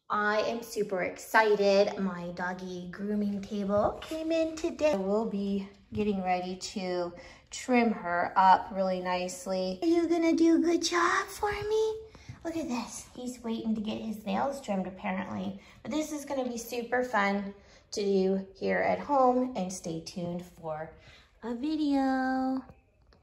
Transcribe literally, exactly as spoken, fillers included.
I am super excited. My doggy grooming table came in today. We'll be getting ready to trim her up really nicely. Are you gonna do a good job for me? Look at this. He's waiting to get his nails trimmed apparently. But this is gonna be super fun to do here at home, and stay tuned for a video.